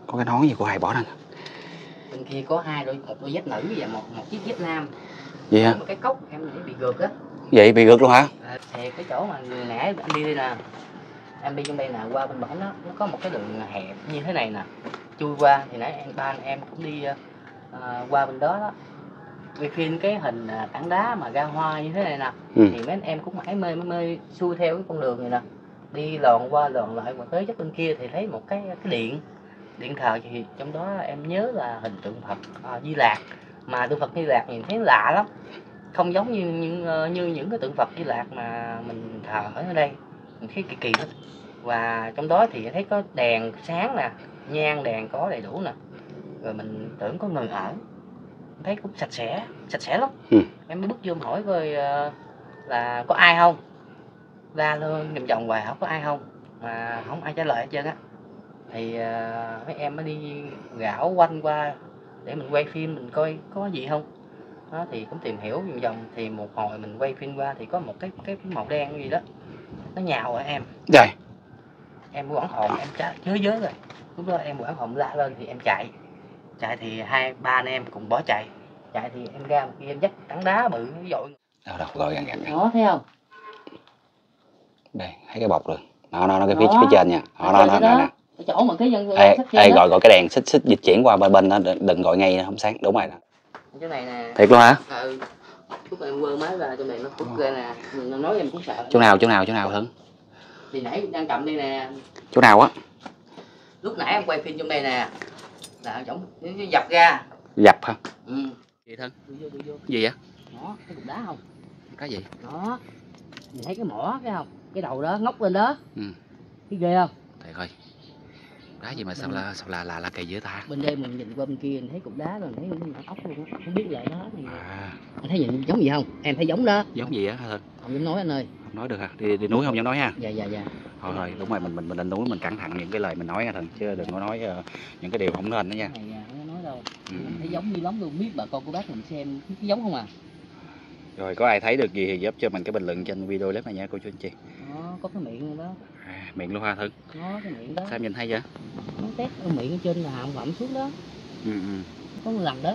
Có cái nón gì của ai bỏ lên? Bên kia có một đôi dép nữ và một chiếc dép nam. Gì hả? Một cái cốc em để bị gượt á. Vậy bị gượt luôn hả? Thì cái chỗ mà nãy em đi đây nè, em đi trong đây nè, qua bên bển đó nó có một cái đường hẹp như thế này nè, chui qua. Thì nãy ba anh em cũng đi qua bên đó đó, quay phim cái hình tảng đá mà ra hoa như thế này nè. Thì mấy anh em cũng mãi mê xuôi theo cái con đường này nè, đi lòn qua lòn lại và tới trước bên kia thì thấy một cái điện thờ. Thì trong đó em nhớ là hình tượng Phật Di Lạc, mà tượng Phật Di Lạc nhìn thấy lạ lắm, không giống như những cái tượng Phật Di Lạc mà mình thờ ở đây, mình thấy kỳ kỳ lắm. Và trong đó thì thấy có đèn sáng nè, nhang đèn có đầy đủ nè, rồi mình tưởng có người ở, thấy cũng sạch sẽ lắm. Em mới bước vô hỏi coi là có ai không, ra lên vòng vòng hoài không có ai không, mà không ai trả lời hết trơn á. Thì mấy em mới đi gạo quanh qua để mình quay phim, mình coi có gì không đó. Thì cũng tìm hiểu vòng vòng, thì một hồi mình quay phim qua thì có một cái màu đen gì đó nó nhào ở em. Rồi Em quảng hồn, em chới rồi. Lúc đó em quảng hồn la lên thì em chạy thì ba anh em cùng bỏ chạy thì em ra một kia em dắt tảng đá bự dội. đâu gọi gần Đó, thấy không? Đây thấy cái bọc rồi, nó cái phía trên nha. Nó nè. Cái chỗ mà cái dân gọi cái đèn xích dịch chuyển qua bên đó, đừng gọi ngay không sáng. Đúng rồi nè, chỗ này nè. Thiệt luôn hả? Lúc em quơ máy ra, trong này nó phút ra nè, mình nói em cũng sợ. Chỗ nào Thử? Thì nãy đang cầm đây nè. Chỗ nào á? Lúc nãy em quay phim trong đây nè, là chỗ dập ra. Dập hả? Gì Thân? Vô. Gì vậy? Đó, thấy cục đá không? Cái gì? Đó, nhìn thấy cái mỏ thấy không? Cái đầu đó ngóc lên đó. Cái ghê không? Thầy ơi, đá gì mà sao là kỳ dữ ta? Bên đây mình nhìn qua bên kia mình thấy cục đá rồi, thấy ốc luôn á, không biết là nó thì. Anh thấy nhìn giống gì không? Em thấy giống đó. Giống gì á Thân? Không dám nói anh ơi. Không nói được hả? Đi núi không dám nói ha. Dạ. Thôi đúng rồi, mình lên núi mình cẩn thận những cái lời mình nói nha Thần, chứ đừng có nói những cái điều không nên đó nha. Này không nói đâu. Thấy giống như lắm luôn, biết bà con cô bác mình xem thấy giống không à. Rồi có ai thấy được gì thì giúp cho mình cái bình luận trên video clip này nha cô chú anh chị. Có cái miệng luôn đó. Miệng luôn ha Thân? Có cái miệng đó. Sao nhìn hay vậy? Nó tét ở miệng ở trên là hàm phẩm xuống đó. Có một lần đó.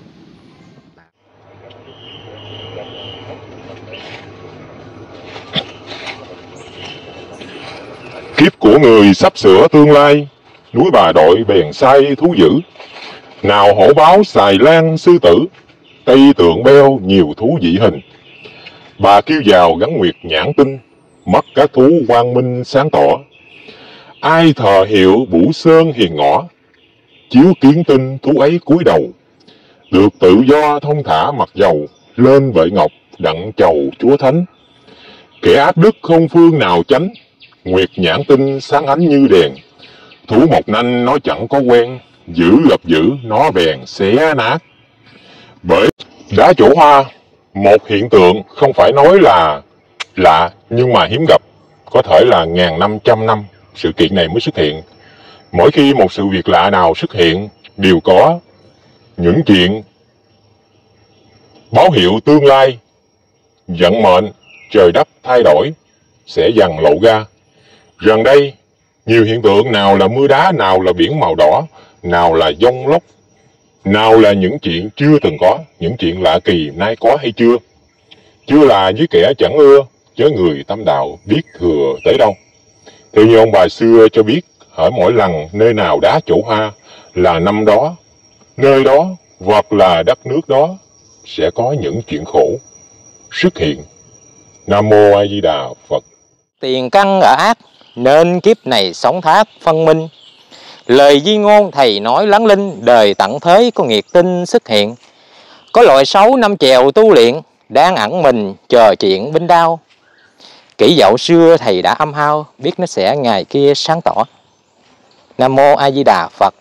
Kiếp của người sắp sửa tương lai, núi Bà Đội bèn sai thú dữ. Nào hổ báo xài lan sư tử, Tây tượng beo nhiều thú dị hình. Bà kêu vào gắn nguyệt nhãn tinh, mắt các thú quang minh sáng tỏ. Ai thờ hiệu Bủ Sơn hiền ngõ, chiếu kiến tinh thú ấy cúi đầu. Được tự do thông thả mặc dầu, lên bệ ngọc đặng chầu chúa thánh. Kẻ ác đức không phương nào tránh, nguyệt nhãn tinh sáng ánh như đèn. Thú một nanh nó chẳng có quen, giữ gặp giữ nó bèn xé nát. Bởi đá chỗ hoa, một hiện tượng không phải nói là lạ nhưng mà hiếm gặp, có thể là ngàn năm trăm năm sự kiện này mới xuất hiện. Mỗi khi một sự việc lạ nào xuất hiện đều có những chuyện báo hiệu tương lai, vận mệnh trời đất thay đổi sẽ dần lộ ra. Gần đây nhiều hiện tượng, nào là mưa đá, nào là biển màu đỏ, nào là giông lốc, nào là những chuyện chưa từng có, những chuyện lạ kỳ nay có hay chưa. Chưa là với kẻ chẳng ưa, với người tâm đạo biết thừa tới đâu. Theo như ông bà xưa cho biết, ở mỗi lần nơi nào đá chỗ hoa là năm đó, nơi đó hoặc là đất nước đó sẽ có những chuyện khổ xuất hiện. Nam Mô A Di Đà Phật. Tiền căn ở ác nên kiếp này sống thác phân minh. Lời di ngôn thầy nói lắng linh, đời tận thế có nghiệt tinh xuất hiện. Có loại xấu năm chèo tu luyện, đang ẩn mình chờ chuyện binh đao. Kỹ dậu xưa thầy đã âm hao, biết nó sẽ ngày kia sáng tỏ. Nam Mô A Di Đà Phật.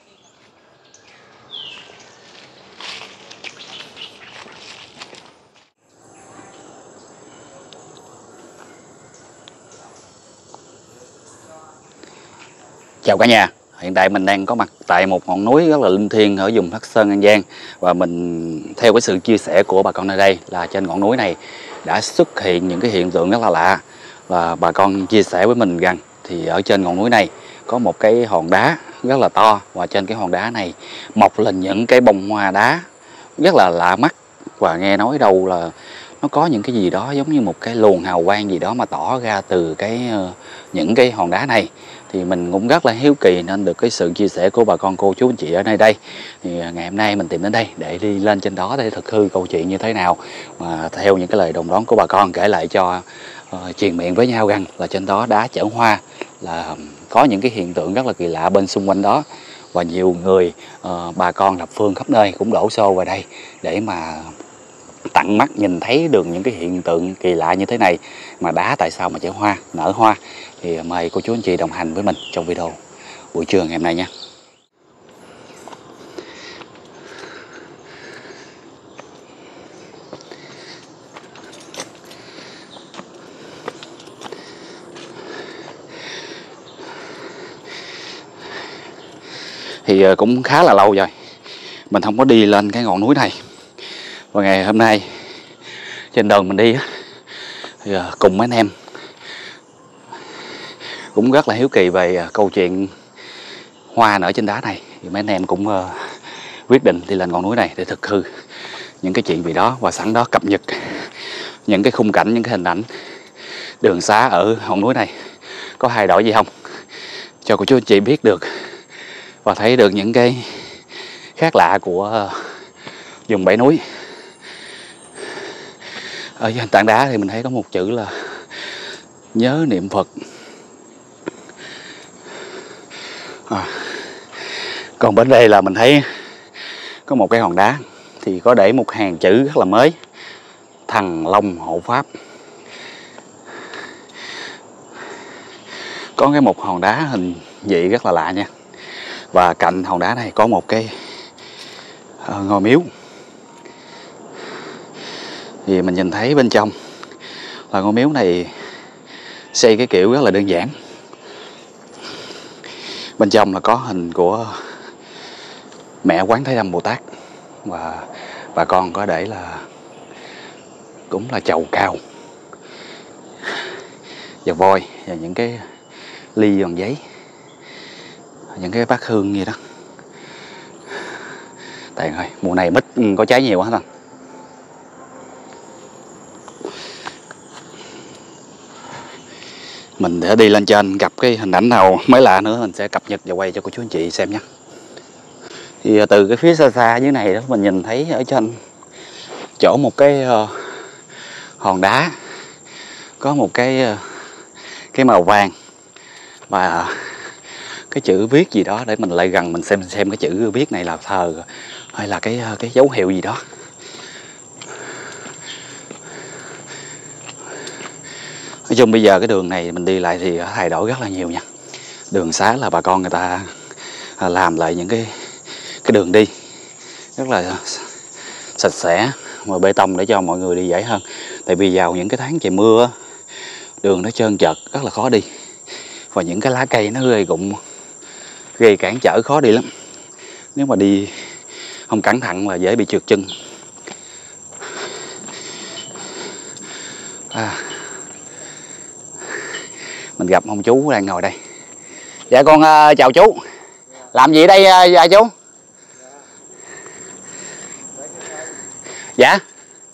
Chào cả nhà, hiện tại mình đang có mặt tại một ngọn núi rất là linh thiêng ở vùng Hắc Sơn, An Giang. Và mình theo cái sự chia sẻ của bà con nơi đây là trên ngọn núi này đã xuất hiện những cái hiện tượng rất là lạ. Và bà con chia sẻ với mình rằng thì ở trên ngọn núi này có một cái hòn đá rất là to, và trên cái hòn đá này mọc lên những cái bông hoa đá rất là lạ mắt, và nghe nói đâu là nó có những cái gì đó giống như một cái luồng hào quang gì đó mà tỏ ra từ những cái hòn đá này. Thì mình cũng rất là hiếu kỳ nên được cái sự chia sẻ của bà con cô chú anh chị ở nơi đây. Thì ngày hôm nay mình tìm đến đây để đi lên trên đó để thực hư câu chuyện như thế nào, mà theo những cái lời đồn đoán của bà con kể lại cho truyền miệng với nhau rằng là trên đó đá chở hoa, là có những cái hiện tượng rất là kỳ lạ bên xung quanh đó, và nhiều người bà con thập phương khắp nơi cũng đổ xô vào đây để mà tận mắt nhìn thấy được những cái hiện tượng kỳ lạ như thế này. Mà đá tại sao mà chở hoa, nở hoa, thì mời cô chú anh chị đồng hành với mình trong video buổi trưa ngày hôm nay nha. Thì cũng khá là lâu rồi mình không có đi lên cái ngọn núi này, và ngày hôm nay trên đường mình đi thì cùng mấy anh em cũng rất là hiếu kỳ về câu chuyện hoa nở trên đá này, thì mấy anh em cũng quyết định đi lên ngọn núi này để thực hư những cái chuyện gì đó, và sẵn đó cập nhật những cái khung cảnh, những cái hình ảnh đường xá ở ngọn núi này có thay đổi gì không, cho cô chú anh chị biết được và thấy được những cái khác lạ của vùng Bảy Núi. Ở trên tảng đá thì mình thấy có một chữ là nhớ niệm Phật. Còn bên đây là mình thấy có một cái hòn đá thì có để một hàng chữ rất là mới: Thần Long Hộ Pháp. Có một hòn đá hình dị rất là lạ nha, và cạnh hòn đá này có một cái ngôi miếu. Thì mình nhìn thấy bên trong là ngôi miếu này xây cái kiểu rất là đơn giản. Bên trong là có hình của mẹ Quán Thế Âm Bồ Tát, và bà con có để là cũng là chầu cao và voi, và những cái ly bằng giấy, những cái bát hương gì đó. Tại ơi, mùa này mít có trái nhiều quá thôi. Mình sẽ đi lên trên gặp cái hình ảnh nào mới lạ nữa mình sẽ cập nhật và quay cho cô chú anh chị xem nhé. Thì từ cái phía xa xa dưới này đó, mình nhìn thấy ở trên chỗ một cái hòn đá có một cái màu vàng và cái chữ viết gì đó, để mình lại gần mình xem cái chữ viết này là thờ hay là cái dấu hiệu gì đó. Nói chung bây giờ cái đường này mình đi lại thì thay đổi rất là nhiều nha. Đường xá là bà con người ta làm lại những cái đường đi rất là sạch sẽ và bê tông để cho mọi người đi dễ hơn. Tại vì vào những cái tháng trời mưa đường nó trơn trượt rất là khó đi, và những cái lá cây nó gây cản trở khó đi lắm. Nếu mà đi không cẩn thận là dễ bị trượt chân. Mình gặp ông chú đang ngồi đây. Dạ con chào chú. Làm gì đây dạ chú? Dạ.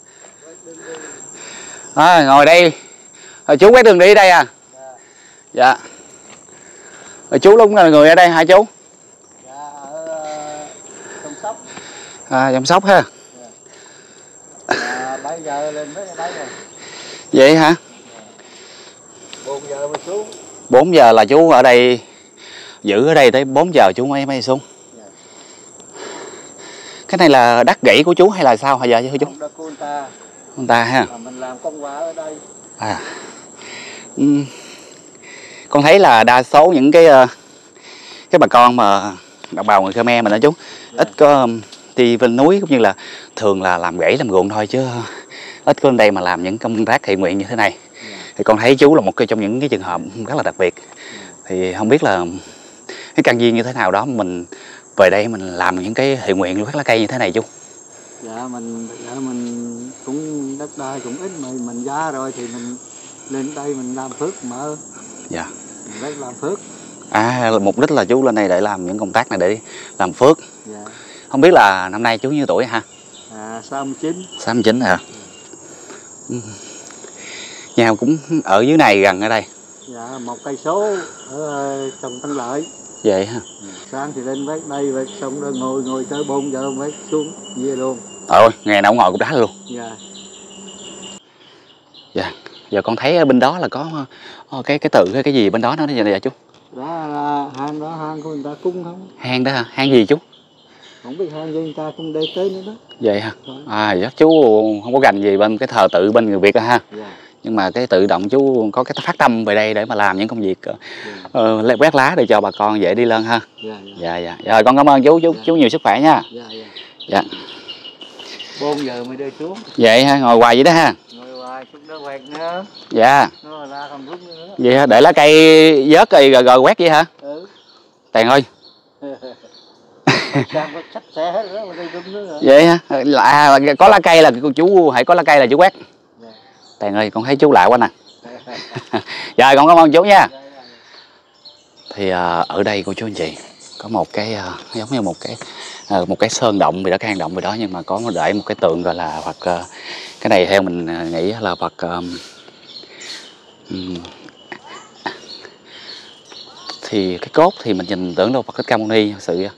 Ngồi đây. Chú quét đường đi đây à? Dạ. Chú lúc là người ở đây hả chú? Dạ, ở Trong Sóc. Trong Sóc ha. Bây giờ lên mấy đây rồi. Vậy hả? 4 giờ mới xuống. 4 giờ là chú ở đây, giữ ở đây tới 4 giờ chú mới xuống. Dạ. Cái này là đất gãy của chú hay là sao hả dạ chú? Đất của người ta ha. Mình làm công quả ở đây. Con thấy là đa số những cái bà con mà đồng bào người Khmer mình đó chú, ít có đi bên núi, cũng như là thường là làm rẫy làm ruộng thôi, chứ ít có bên đây mà làm những công tác thiện nguyện như thế này. Thì con thấy chú là một trong những cái trường hợp rất là đặc biệt. Thì không biết là cái căn duyên như thế nào đó mình về đây mình làm những cái thiện nguyện phát lá cây như thế này chú. Dạ mình cũng đất đai cũng ít, mà mình ra rồi thì mình lên đây mình làm phước mở. Dạ. Mình làm phước. À, mục đích là chú lên đây để làm những công tác này để làm phước. Dạ. Không biết là năm nay chú nhiêu tuổi hả? 69. 69 hả? Nhà cũng ở dưới này gần ở đây. Dạ, 1 cây số ở trong Tân Lợi. Vậy hả? Sáng thì lên vét đây, vét xong rồi ngồi tới 4 giờ vét xuống về luôn. Ôi, ngày nào cũng ngồi cũng đá luôn. Dạ. Dạ. Giờ con thấy ở bên đó là có cái tự cái gì bên đó nó vậy nè chú? Đó là hang đó, hang của người ta cúng không? Hang đó hả? Hang gì chú? Không biết hang gì người ta cũng để tới nữa đó. Vậy hả? À, chắc chú không có gành gì bên cái thờ tự bên người Việt đó ha. Dạ. Nhưng mà cái tự động chú có cái phát tâm về đây để mà làm những công việc quét lá để cho bà con dễ đi lên ha. Dạ. Rồi con cảm ơn chú nhiều sức khỏe nha. Dạ. 4 giờ mới đưa xuống. Vậy ha, ngồi hoài vậy đó ha. Ngồi hoài chút đó quẹt nữa. Dạ. Nó ra không rút nữa. Vậy hả? Để lá cây vớt rồi quét vậy hả? Ừ. Tèn ơi. Sang có sạch sẽ hết đó, mà đây rút nữa rồi. Vậy hả? Có lá cây là chú hãy có lá cây là chú quét. Dạ. Tèn ơi, con thấy chú lạ quá nè. Dạ, con cảm ơn chú nha. Thì ở đây cô chú anh chị có một cái giống như một cái sơn động vì đó, cái hang động vì đó, nhưng mà có để một cái tượng gọi là Phật. Cái này theo mình nghĩ là Phật thì cái cốt thì mình nhìn tưởng đâu Phật Thích Ca Mâu Ni thật sự,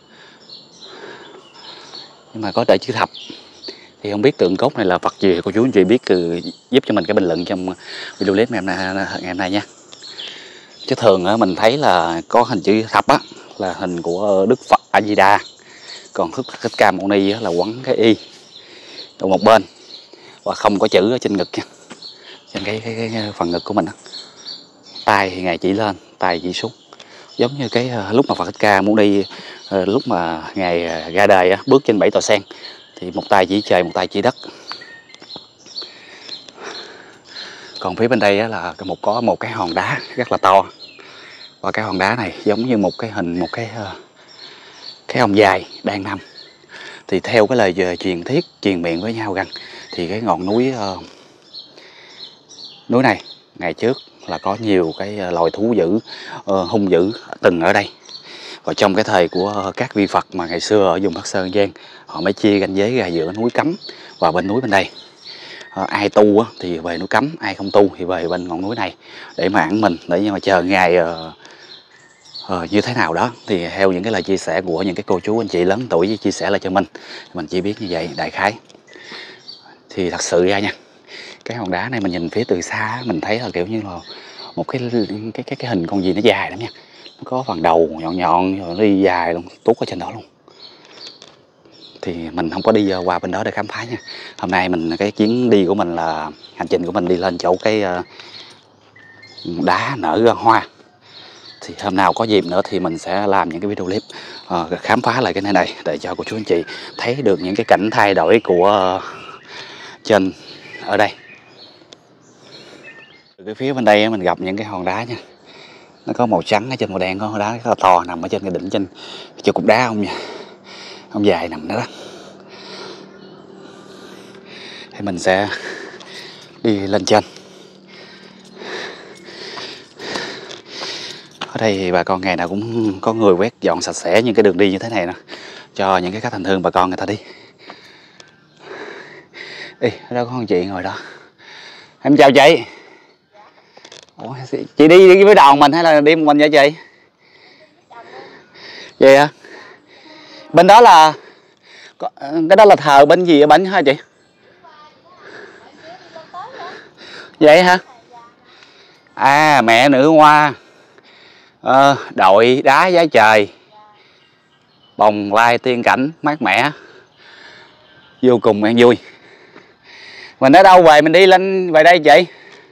nhưng mà có để chữ thập. Thì không biết tượng cốt này là Phật gì, cô chú anh chị biết giúp cho mình cái bình luận trong video clip ngày hôm nay nha. Chứ thường mình thấy là có hình chữ thập á là hình của Đức Phật A Di Đà, còn Phật Thích Ca Mâu Ni là quấn cái y ở một bên và không có chữ ở trên ngực nha, trên cái phần ngực của mình đó. Tay thì ngài chỉ lên, tay chỉ xuống, giống như cái lúc mà Phật Thích Ca Mâu Ni lúc mà ngài ra đời bước trên 7 tòa sen thì một tay chỉ trời, một tay chỉ đất. Còn phía bên đây là có một cái hòn đá rất là to, và cái hòn đá này giống như một cái hình, một cái ông dài đang nằm. Thì theo cái lời truyền miệng với nhau rằng thì cái ngọn núi này ngày trước là có nhiều cái loài thú dữ hung dữ từng ở đây. Và trong cái thời của các vị Phật mà ngày xưa ở vùng Bắc Sơn An Giang, họ mới chia ranh giới ra giữa núi Cấm và bên núi bên đây. Ai tu thì về núi Cấm, ai không tu thì về bên ngọn núi này để mà ẩn mình, để mà chờ ngày như thế nào đó. Thì theo những cái lời chia sẻ của những cái cô chú anh chị lớn tuổi chia sẻ lại cho mình chỉ biết như vậy đại khái. Thì thật sự ra nha, cái hòn đá này mình nhìn phía từ xa mình thấy là kiểu như là một cái hình con gì nó dài lắm nha. Nó có phần đầu nhọn rồi nó đi dài luôn, tuốt ở trên đó luôn. Thì mình không có đi qua bên đó để khám phá nha. Hôm nay cái chuyến đi của mình là hành trình của mình đi lên chỗ cái đá nở ra hoa. Thì hôm nào có dịp nữa thì mình sẽ làm những cái video clip khám phá lại cái nơi này để cho cô chú anh chị thấy được những cái cảnh thay đổi của trên ở đây. Từ cái phía bên đây mình gặp những cái hòn đá nha. Nó có màu trắng ở trên màu đen, có hòn đá rất là to nằm ở trên cái đỉnh, trên chỗ cục đá ông dài nằm đó. Thì mình sẽ đi lên trên. Ở đây thì bà con ngày nào cũng có người quét dọn sạch sẽ những cái đường đi như thế này nè, cho những cái khách hành hương bà con người ta đi. Ê, ở đâu có con chị ngồi đó. Em chào chị. Ủa, chị đi với đoàn mình hay là đi một mình vậy chị? Vậy hả? Bên đó là cái đó là thờ bên gì ở bển hả chị? Vậy hả? À, mẹ nữ hoa đội đá giá trời, bồng lai tiên cảnh mát mẻ, vô cùng an vui. Mình ở đâu về mình đi lên về đây chị?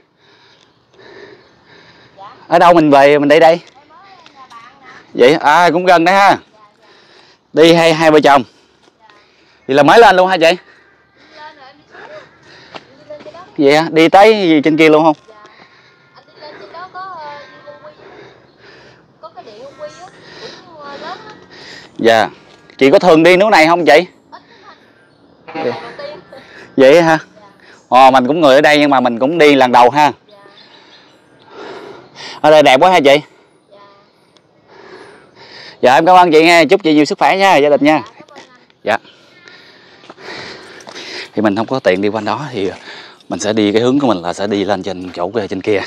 Ở đâu mình về mình đi đây? Vậy à, cũng gần đấy ha. Đi hai vợ chồng. Thì là mới lên luôn hả chị? Vậy hả? Đi tới gì trên kia luôn không? Dạ. Chị có thường đi núi này không chị? Vậy hả? Mình cũng người ở đây nhưng mà mình cũng đi lần đầu ha. Ở đây đẹp quá ha chị? Dạ em cảm ơn chị nha, chúc chị nhiều sức khỏe nha, gia đình nha. Dạ. Thì mình không có tiện đi quanh đó thì mình sẽ đi cái hướng của mình là sẽ đi lên trên chỗ trên kia.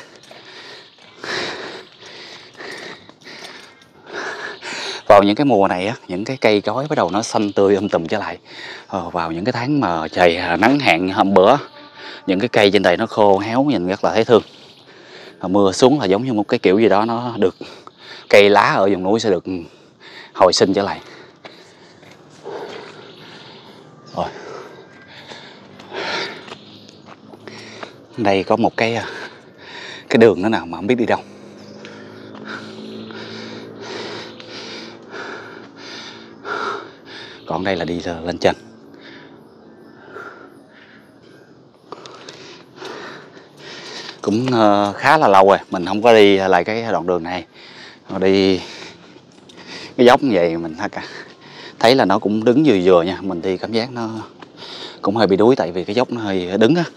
Vào những cái mùa này á, những cái cây cối bắt đầu nó xanh tươi tùm trở lại. Vào những cái tháng mà trời nắng hạn hôm bữa, những cái cây trên đây nó khô héo, nhìn rất là thấy thương. Mưa xuống là giống như một cái kiểu gì đó nó được, cây lá ở vùng núi sẽ được hồi sinh trở lại. Rồi. Đây có một cái đường nữa nào mà không biết đi đâu. Còn đây là đi lên trên. Cũng khá là lâu rồi mình không có đi lại cái đoạn đường này. Đi cái dốc như vậy mình thấy là nó cũng đứng vừa vừa nha. Mình đi cảm giác nó cũng hơi bị đuối tại vì cái dốc nó hơi đứng á.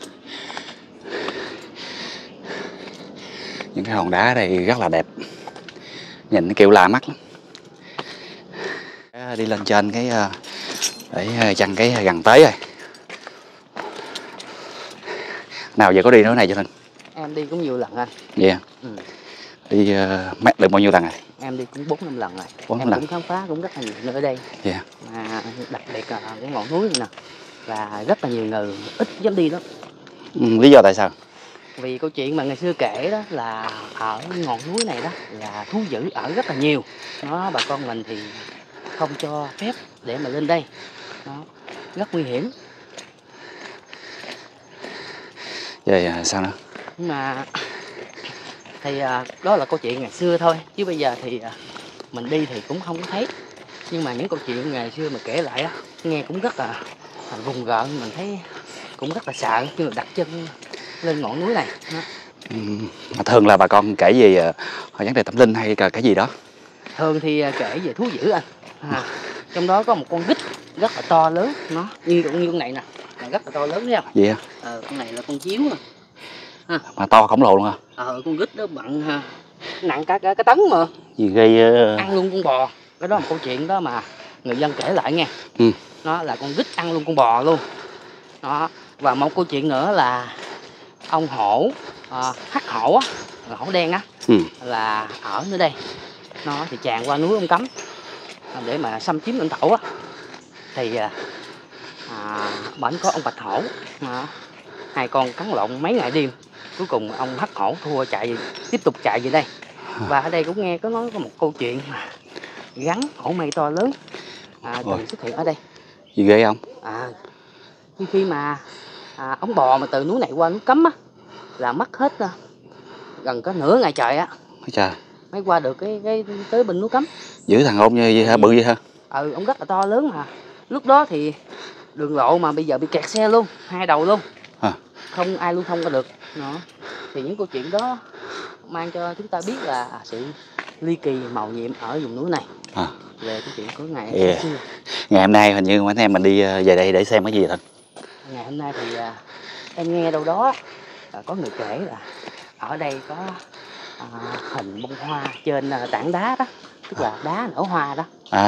Những cái hòn đá ở đây rất là đẹp, nhìn nó kiểu lạ mắt lắm. Đi lên trên cái để chăn cái gần tới rồi. Nào giờ có đi nữa này cho nên Em đi cũng nhiều lần anh. Vậy yeah. Đi được bao nhiêu lần rồi? Em đi cũng 4-5 lần rồi. 4-5 em lần. cũng khám phá cũng rất là nhiều nơi ở đây. Yeah. Mà đặc biệt là cái ngọn núi này nè, là rất là nhiều người ít dám đi đó. Lý do tại sao? Vì câu chuyện mà ngày xưa kể đó là ở ngọn núi này đó là thú dữ ở rất là nhiều. Nó bà con mình thì không cho phép để mà lên đây. Nó rất nguy hiểm. Vậy sao nữa? Nhưng mà thì đó là câu chuyện ngày xưa thôi, chứ bây giờ thì mình đi thì cũng không có thấy. Nhưng mà những câu chuyện ngày xưa mà kể lại á, nghe cũng rất là rùng rợn, mình thấy cũng rất là sợ khi mà đặt chân lên ngọn núi này. Thường là bà con kể về vấn đề tâm linh hay cái gì đó? Thường thì kể về thú dữ anh. Trong đó có một con vít rất là to lớn, nó như con này nè, rất là to lớn thấy không? Gì hả? Con này là con chiếu nè. Mà to khổng lồ luôn hả? Con vít đó bận nặng cả tấn mà. Gì gây ăn luôn con bò. Cái đó là một câu chuyện đó mà người dân kể lại nha. Nó là con vít ăn luôn con bò luôn. Đó. Và một câu chuyện nữa là ông hổ, hắc hổ á, hổ đen á, là ở nơi đây. Nó thì tràn qua núi ông Cấm để mà xâm chiếm lãnh thổ á. Thì bển có ông bạch hổ, hai con cắn lộn mấy ngày đêm. Cuối cùng ông hắc hổ thua tiếp tục chạy về đây. Và ở đây cũng nghe có nói có một câu chuyện mà gắn hổ mây to lớn từng xuất hiện ở đây. Gì ghê không? Khi mà ống bò mà từ núi này qua núi Cấm á là mất hết gần có nửa ngày trời á. Trời. Mới qua được cái tới bên núi Cấm. Giữ thằng ôn như vậy hả? Bự vậy hả? Ông rất là to lớn mà. Lúc đó thì đường lộ mà bây giờ bị kẹt xe luôn, hai đầu luôn. Không ai lưu thông qua được. Đó. Thì những câu chuyện đó mang cho chúng ta biết là sự ly kỳ màu nhiệm ở vùng núi này. Về cái chuyện của ngày xưa. Ngày hôm nay hình như mấy anh em mình đi về đây để xem cái gì thôi. Ngày hôm nay thì em nghe đâu đó có người kể là ở đây có hình bông hoa trên tảng đá đó, tức là đá nở hoa đó.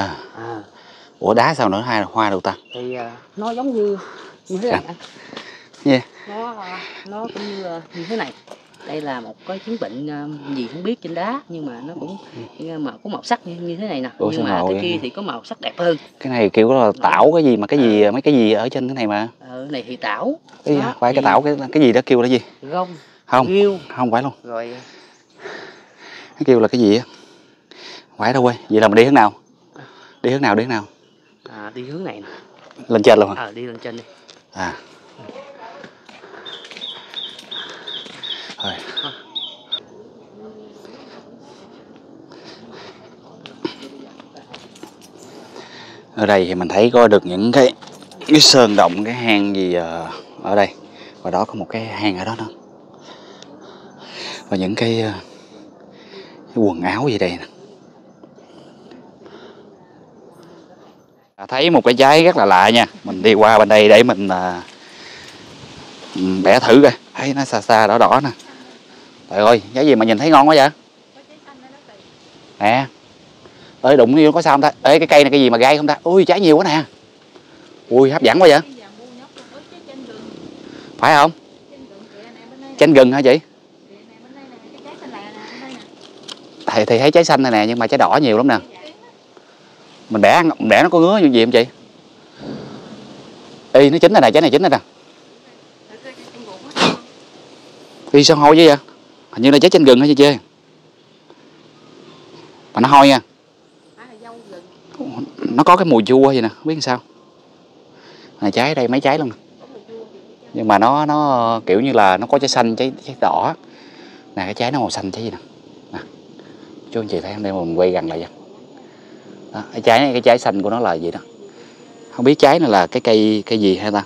Ủa đá sao nở hoa đâu ta? Thì nó giống như thế này anh. Yeah. Nó cũng như thế này. Đây là một cái chứng bệnh gì không biết trên đá, nhưng mà nó cũng mà có màu sắc như thế này nè. Nhưng mà cái kia thì có màu sắc đẹp hơn. Cái này kiểu là tảo cái gì mà cái gì mấy cái gì ở trên cái này mà. Này thì tảo. Phải cái tảo cái gì đó kêu là gì? Gông. Không. Ghiêu. Không phải luôn. Rồi. Cái kêu là cái gì á? Phải đâu quê. Vậy là mình đi hướng nào? Đi hướng nào? Đi hướng này nè. Lên trên luôn hả? Đi lên trên đi. Rồi. Ở đây thì mình thấy có được những cái sơn động, cái hang gì ở đây. Và đó có một cái hang ở đó nữa. Và những cái quần áo gì đây nè. Thấy một cái trái rất là lạ nha. Mình đi qua bên đây để mình bẻ thử coi. Thấy nó xa xa đỏ đỏ nè. Trời ơi, trái gì mà nhìn thấy ngon quá vậy? Nè. Ơi đụng vô có sao không ta? Ê cái cây này cái gì mà gai không ta? Ui trái nhiều quá nè. Ui hấp dẫn quá vậy. Phải không? Chanh gừng hả chị? Thì thấy trái xanh này nè, nhưng mà trái đỏ nhiều lắm nè. Mình bẻ nó có ngứa như gì không chị? Ê nó chín rồi nè, trái này chín rồi nè. Ê sao hôi vậy? Hình như là trái chanh gừng hả chị chơi? Mà nó hôi nha. Nó có cái mùi chua vậy nè, không biết làm sao. Này trái ở đây mấy trái luôn nè. Nhưng mà nó kiểu như là nó có trái xanh, trái đỏ. Nè cái trái nó màu xanh trái gì nè. Nè. Chú anh chị thấy không, đây mình quay gần lại vậy. Đó, cái trái xanh của nó là gì đó. Không biết trái này là cái cây gì hay ta.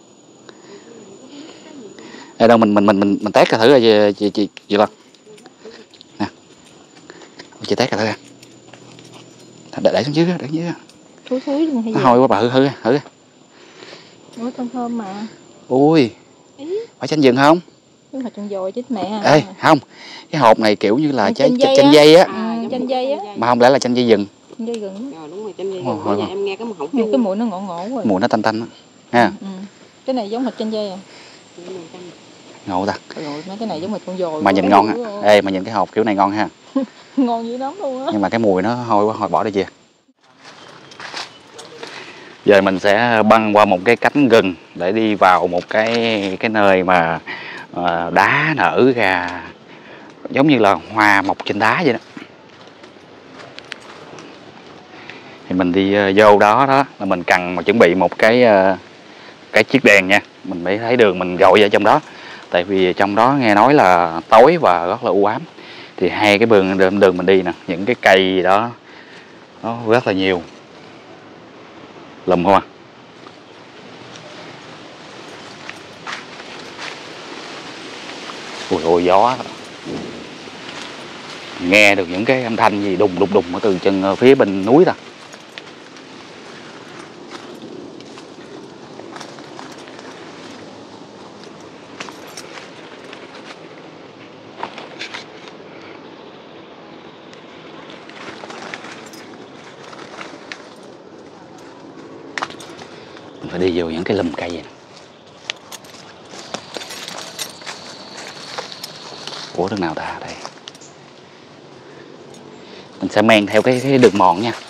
Đây đâu mình test thử rồi chị Lan. Nè. Chị test thử ra. Để xuống dưới đó, để xuống dưới đó. Thúi luôn hay gì? Nó hôi quá bà, thử đi. Ủa thơm mà. Ui. Phải chanh gừng không? Nhưng mà chanh dồi chứ mẹ. Ê không, cái hộp này kiểu như là chanh dây á. Chanh dây á. Mà không lẽ là chanh dây gừng. Chanh dây gừng. Rồi đúng rồi, chanh dây gừng. Bây giờ em nghe cái mùi chua. Cái mùi nó ngộ rồi. Mùi nó tanh á. Ha. Cái này giống hệt chanh dây à. Ngộ ta. Rồi mấy cái này giống hệt con dồi. Mà nhìn ngon ha. Ê mà nhìn cái hộp kiểu này ngon ha. Ngon dữ lắm luôn á. Nhưng mà cái mùi nó hôi quá, thôi bỏ đi chị. Giờ mình sẽ băng qua một cái cánh rừng để đi vào một cái nơi mà đá nở ra giống như là hoa mọc trên đá vậy đó. Thì mình đi vô đó là mình cần mà chuẩn bị một cái chiếc đèn nha. Mình mới thấy đường mình gọi ở trong đó. Tại vì trong đó nghe nói là tối và rất là u ám. Thì hai cái đường mình đi nè, những cái cây đó nó rất là nhiều. Lùm không à. Ui ôi gió. Nghe được những cái âm thanh gì đùng ở từ chân phía bên núi ta. Mình phải đi vô những cái lùm cây vậy. Ủa đường nào ta đây? Mình sẽ men theo cái đường mòn nha.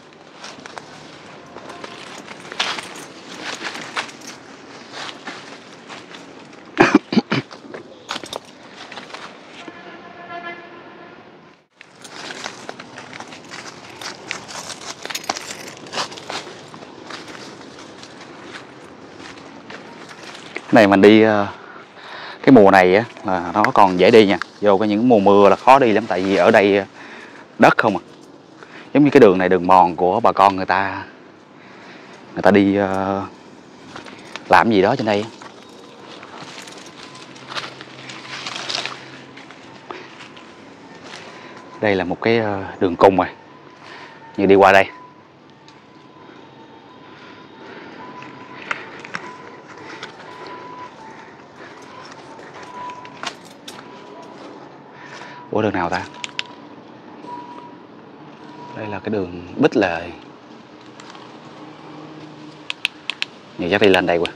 Cái này mình đi cái mùa này á là nó còn dễ đi nha. Vô cái những mùa mưa là khó đi lắm, tại vì ở đây đất không à. Giống như cái đường này đường mòn của bà con người ta đi làm gì đó trên đây. Đây là một cái đường cùng rồi. Như đi qua đây. Ủa đường nào ta? Đây là cái đường Bích Lệ. Nhiều chắc đi lên đây quá.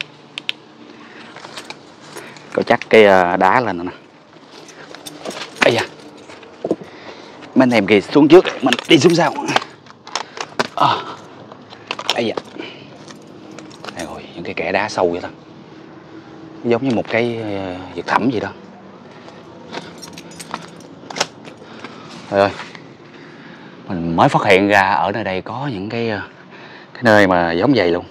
Có chắc cái đá lên rồi nè. Ây da. Mấy anh em kìa xuống trước, mình đi xuống sau. Ây da. Đây rồi, những cái kẽ đá sâu vậy đó. Giống như một cái vực thẳm gì đó. Trời ơi, mình mới phát hiện ra ở nơi đây có những cái nơi mà giống vậy luôn.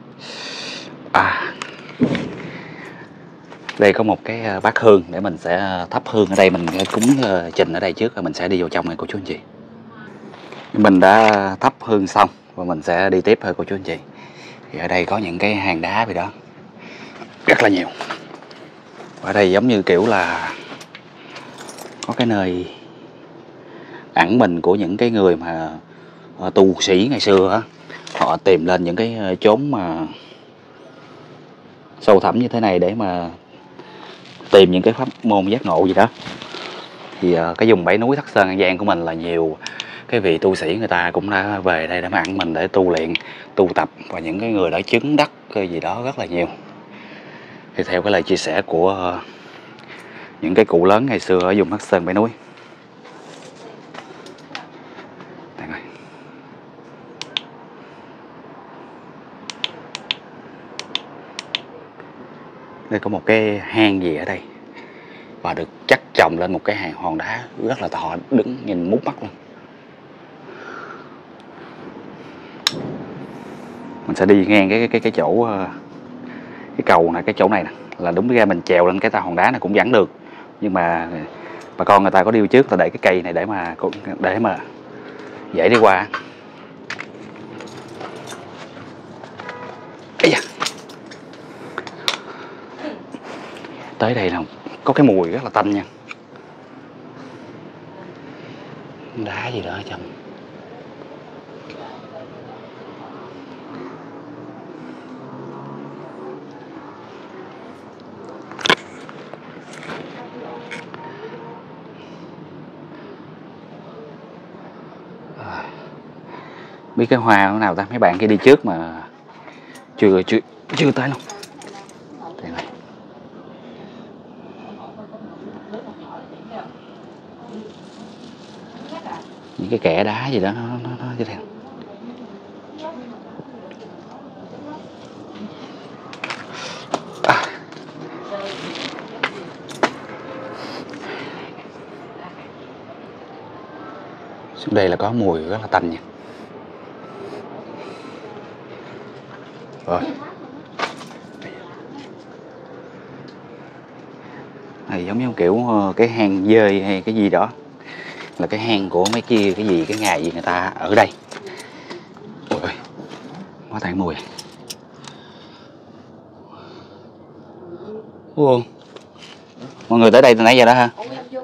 Đây có một cái bát hương để mình sẽ thắp hương ở đây, mình cúng trình ở đây trước rồi mình sẽ đi vào trong này cô chú anh chị. Mình đã thắp hương xong và mình sẽ đi tiếp thôi cô chú anh chị. Thì ở đây có những cái hang đá vậy đó, rất là nhiều. Ở đây giống như kiểu là có cái nơi ẩn mình của những cái người mà tu sĩ ngày xưa á, họ tìm lên những cái chốn mà sâu thẳm như thế này để mà tìm những cái pháp môn giác ngộ gì đó. Thì cái vùng Bảy Núi Thất Sơn An Giang của mình là nhiều cái vị tu sĩ người ta cũng đã về đây để mà ăn mình, để tu luyện, tu tập, và những cái người đã chứng đắc cái gì đó rất là nhiều. Thì theo cái lời chia sẻ của những cái cụ lớn ngày xưa ở vùng Hắc Sơn Bảy Núi. Đây có một cái hang gì ở đây, và được chắc chồng lên một cái hòn đá rất là to, đứng nhìn mút mắt luôn. Mình sẽ đi ngang cái chỗ cái cầu này, cái chỗ này nè, là đúng ra mình trèo lên cái hòn đá này cũng vẫn được, nhưng mà bà con người ta có đi trước là để cái cây này để mà dễ đi qua. Ây da. Tới đây là có cái mùi rất là tanh nha. Đá gì đó ở trong. Biết cái hoa nào ta, mấy bạn kia đi trước mà chưa tới luôn. Đây này. Những cái kẽ đá gì đó nó như thế. Xuống đây là có mùi rất là tanh nha. Rồi. Này giống như kiểu cái hang dơi hay cái gì đó, là cái hang của mấy kia cái gì, cái ngày gì người ta ở đây. Ôi ơi, quá tàn mùi. Ủa, mọi người tới đây từ nãy giờ đó hả?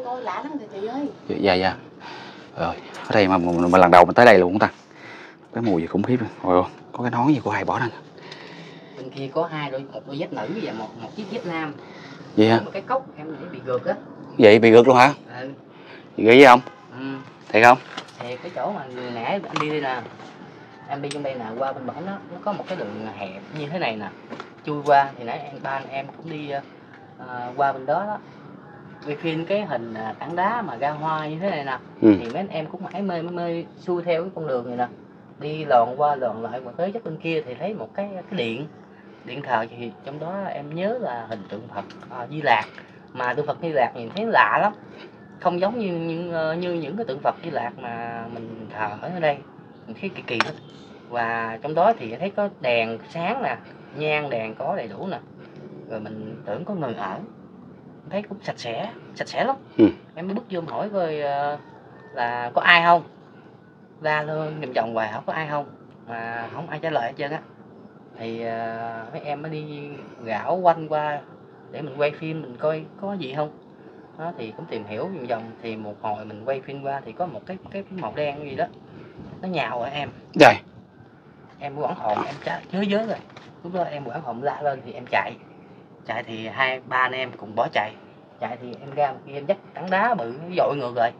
Dạ dạ. Rồi, ở đây mà lần đầu mình tới đây luôn không ta? Cái mùi gì khủng khiếp. Rồi, có cái nón gì của ai bỏ lên. Bên kia có một đôi dép nữ và một chiếc dép nam. Vậy hả? Một cái cốc em nghĩ bị gượt á. Vậy bị gượt luôn hả? Ừ. Chị nghĩ gì không? Ừ. Thiệt không? Thì cái chỗ mà người nãy anh đi đây nè, em đi trong đây nè, qua bên bển đó nó có một cái đường hẹp như thế này nè, chui qua thì nãy ba anh em cũng đi qua bên đó đó. Vì phim cái hình tảng đá mà ra hoa như thế này nè, thì mấy anh em cũng mãi mê xuôi theo cái con đường này nè, đi lòn qua lòn lại mà tới chắc bên kia thì thấy một cái điện thờ, thì trong đó em nhớ là hình tượng Phật Di Lạc, mà tượng Phật Di Lạc nhìn thấy lạ lắm, không giống như những cái tượng Phật Di Lạc mà mình thờ ở đây, mình thấy kỳ kỳ lắm. Và trong đó thì thấy có đèn sáng nè, nhang đèn có đầy đủ nè, rồi mình tưởng có người ở, thấy cũng sạch sẽ lắm. Em mới bước vô hỏi coi là có ai không, ra luôn vòng vòng hoài không có ai không, mà không ai trả lời hết trơn á. Thì mấy em mới đi gạo quanh qua để mình quay phim, mình coi có gì không đó, thì cũng tìm hiểu vòng vòng. Thì một hồi mình quay phim qua thì có một cái màu đen gì đó nó nhào ở em. Rồi. Em quảng hồn, em chới rồi. Lúc đó em quảng hồn la lên thì em chạy thì ba anh em cùng bỏ chạy thì em ra một kia em dắt tảng đá bự dội ngược rồi.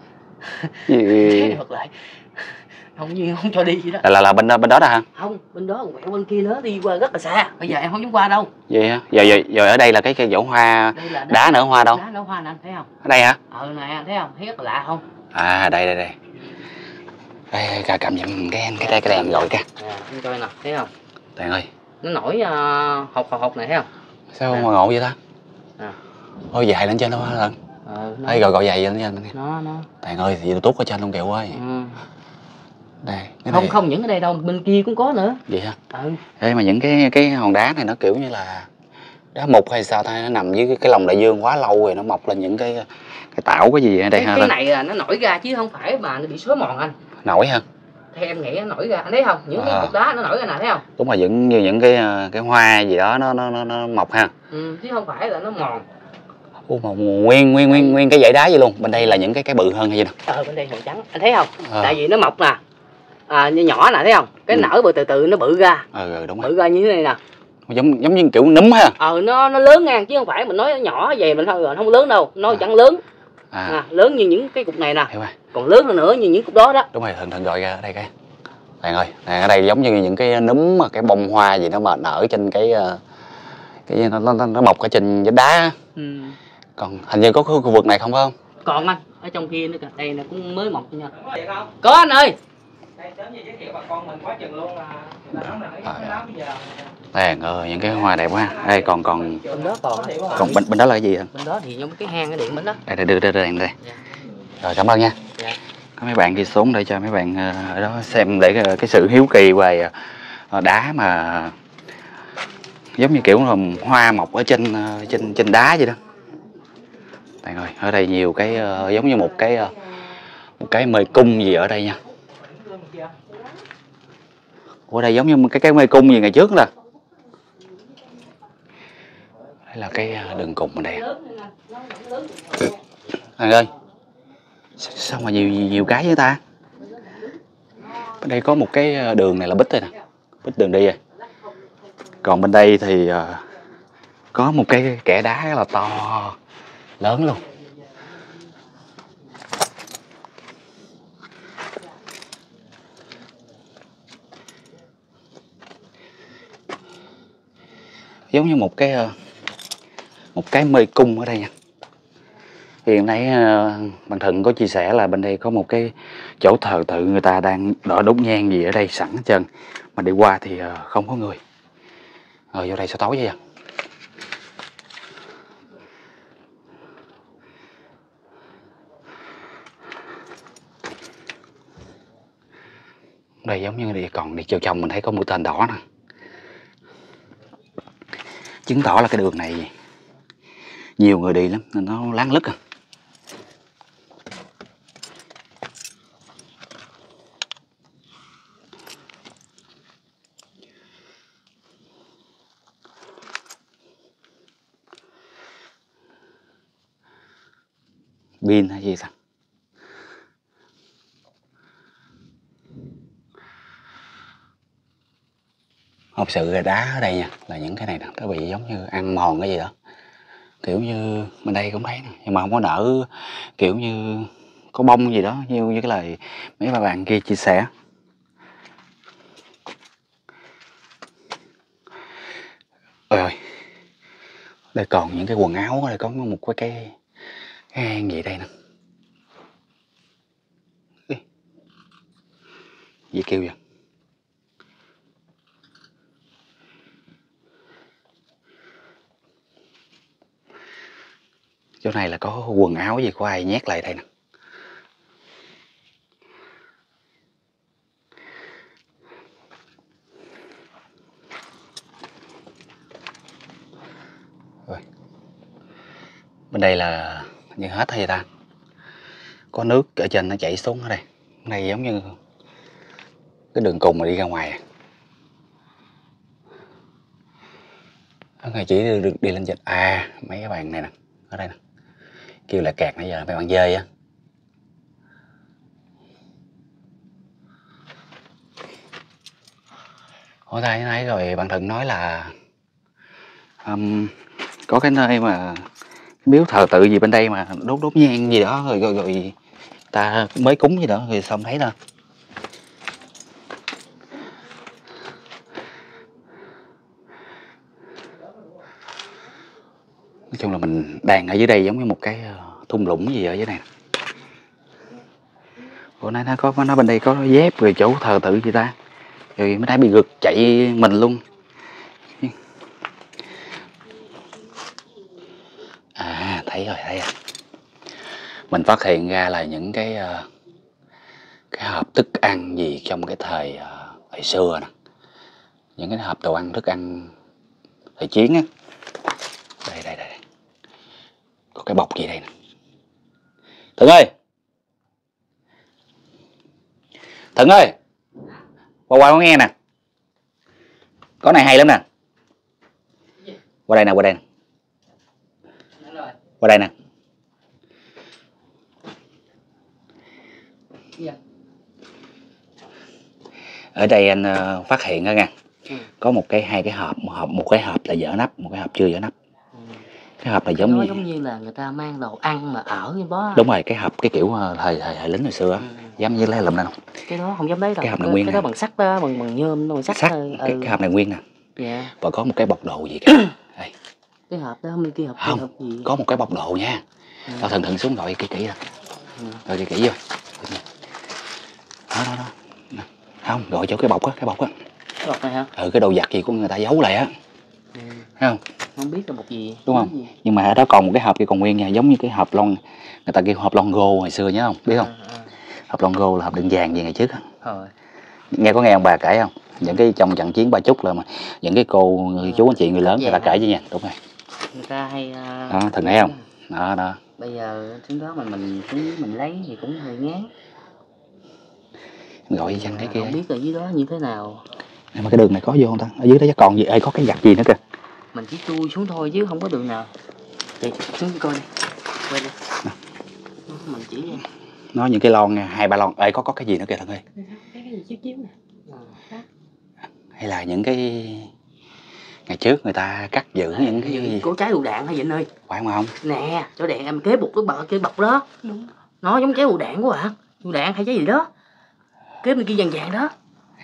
Ngược lại không cho đi gì đó. Là bên đó đó hả? Không, bên đó quẹo bên kia nữa, đi qua rất là xa, bây giờ em không dám qua đâu. Vậy hả? Giờ ở đây là cái dỗ hoa đá nở hoa đâu? Đá nở hoa nè, thấy không? Ở đây hả? Nè, thấy không? Thấy rất là lạ không? À, đây. Đây, cầm giùm cái đèn gọi kìa. Anh coi nè, thấy không? Đèn ơi. Nó nổi hột này thấy không? Sao mà ngộ vậy ta? Ôi dài lên trên đâu hả lần? Đây gọi dài lên trên. Nó. Đèn ơi, thì tút ở trên luôn kìa ơi. Đây, không những ở đây đâu, bên kia cũng có nữa. Vậy hả? Ê, mà những cái hòn đá này nó kiểu như là đá mục hay sao ta, nó nằm dưới cái lòng đại dương quá lâu rồi nó mọc lên những cái tảo cái gì ở đây ha. Cái này là nó nổi ra chứ không phải mà nó bị xói mòn anh. Nổi hả? Theo em nghĩ nó nổi ra, anh thấy không? Những cái cục đá nó nổi ra nè, thấy không? Đúng rồi, như những cái hoa gì đó nó mọc ha. Chứ không phải là nó mòn. Mà nguyên cái dãy đá vậy luôn. Bên đây là những cái bự hơn hay gì nè. Bên đây màu trắng, anh thấy không? Tại vì nó mọc nè. Như nhỏ nè, thấy không? Cái nở từ từ nó bự ra. Đúng rồi. Bự ra như thế này nè. Giống như kiểu núm ha. Nó lớn ngang chứ không phải mình nói nó nhỏ vậy mình không lớn đâu, nó chẳng lớn. lớn như những cái cục này nè. Hiểu rồi. Còn lớn hơn nữa như những cục đó đó. Đúng rồi, Thịnh gọi ra ở đây cái. Bạn ơi, ở đây giống như những cái núm mà cái bông hoa gì đó mà nở trên cái nó mọc ở trên vách đá. Còn hình như có khu vực này không phải không? Còn anh, ở trong kia nữa kìa, đây là cũng mới mọc nha. Có anh ơi. Đây sớm giới thiệu bà con mình quá chừng luôn là người ta nói là cái đó bây giờ. Bạn ơi, những cái hoa đẹp quá. Đây còn bên đó còn bên đó là cái gì hả? Bên đó thì giống cái hang cái điện bên đó. Đây đưa đây. Dạ. Rồi cảm ơn nha. Dạ. Có mấy bạn đi xuống để cho mấy bạn ở đó xem để cái sự hiếu kỳ về đá mà giống như kiểu là hoa mọc ở trên đá vậy đó. Bạn ơi, ở đây nhiều cái giống như một cái mê cung gì ở đây nha. Ở đây giống như cái mê cung gì ngày trước nè. Đây là cái đường cùng ở đây. Bạn ơi, sao mà nhiều cái với ta? Bên đây có một cái đường này là bích đây nè, bích đường đi rồi. Còn bên đây thì có một cái kẽ đá rất là to, lớn luôn. Giống như một cái mê cung ở đây nha. Hiện nay bạn Thuận có chia sẻ là bên đây có một cái chỗ thờ tự người ta đang đốt nhang gì ở đây sẵn hết trơn, mà đi qua thì không có người. Rồi vô đây sao tối vậy à? Đây giống như còn đi chiều chồng mình thấy có mũi tên đỏ nè, chứng tỏ là cái đường này nhiều người đi lắm nên nó láng lứt à. Pin hay gì sao? Thật sự là đá ở đây nha, là những cái này nè, nó bị giống như ăn mòn cái gì đó. Kiểu như bên đây cũng thấy nè, nhưng mà không có nở kiểu như có bông gì đó như cái lời mấy bạn kia chia sẻ. Ôi ơi, đây còn những cái quần áo, đây có một cái hang gì đây nè. Gì kêu vậy? Chỗ này là có quần áo gì của ai nhét lại đây nè. Rồi. Bên đây là như hết hay ta? Có nước ở trên nó chảy xuống ở đây. Bên đây giống như cái đường cùng mà đi ra ngoài. Ở ngày chỉ được đi lên trên mấy cái bàn này nè, ở đây nè. Kêu là kẹt nãy giờ mấy bạn dơi á. Hồi tay nãy rồi bạn Thuận nói là có cái nơi mà miếu thờ tự gì bên đây mà đốt nhang gì đó rồi ta mới cúng gì đó rồi xong thấy đâu. Nói chung là mình đang ở dưới đây giống như một cái thung lũng gì ở dưới này. Bữa nay nó bên đây có dép rồi chỗ thờ tự gì ta. Rồi mới nãy bị gực chạy mình luôn. Thấy rồi. Mình phát hiện ra là những cái hộp thức ăn gì trong cái thời xưa nè. Những cái hộp đồ ăn thức ăn thời chiến á. Đây. Có cái bọc gì đây nè. Thuận ơi, qua nghe nè. Có này hay lắm nè. Qua đây nè. Qua đây nè. Ở đây anh phát hiện đó nha. Có hai cái hộp, một cái hộp là vỡ nắp, một cái hộp chưa vỡ nắp. Cái hộp này Nó giống giống như là người ta mang đồ ăn mà ở trên đó. đúng rồi, cái hộp cái kiểu thời lính hồi xưa á, giống như lấy lụm đây không? Cái đó không dám lấy đâu. Cái hộp này nguyên Cái nè. đó bằng sắt đó, bằng nhôm, bằng sắt thôi. Cái hộp này nguyên nè. Dạ. Và có một cái bọc đồ gì kìa. Đây. Cái hộp đó không, cái hộp Không, hộp gì? có một cái bọc đồ nha. Tao thần xuống gọi kỹ kỹ ra. Gọi kỹ vô. Đó. Không, gọi chỗ cái bọc á, Cái bọc này hả? cái đồ giặt gì của người ta giấu lại á. Thấy không? Không biết là bọc gì. Đúng không? Nhưng mà ở đó còn một cái hộp kia còn nguyên nha, giống như cái hộp lon, người ta kêu hộp lon gô hồi xưa nhớ không? Biết không? Hộp lon gô là hộp đựng vàng gì ngày trước á. Nghe ông bà kể không? Những cái trong trận chiến Ba Chúc là mà những cái cô chú anh chị người lớn người ta kể chứ nha. Đúng rồi. Người ta hay đó, thần thấy không? Đó. Bây giờ thứ đó mà mình lấy thì cũng hơi ngán. Gọi chăng cái kia. Không biết ở dưới đó như thế nào. Nhưng mà cái đường này có vô không ta? Ở dưới đó chắc còn gì? Ê, có cái gạch gì nữa kìa. Mình chỉ chui xuống thôi chứ không có đường nào. Chị xuống coi đi. Quay đi. Mình chỉ đi. Nó những cái lon nha, 2-3 lon. Ê, có cái gì nữa kìa thần ơi. Cái gì chiếu nè. Hay là những cái ngày trước người ta cắt giữ những cái gì? Có trái lựu đạn hả Vịnh ơi? Phải không? Nè, chỗ đèn em kế bục cái bọc đó. Đúng. Nó giống trái lựu đạn quá à. Lựu đạn hay trái gì đó. Kế bên kia vàng đó.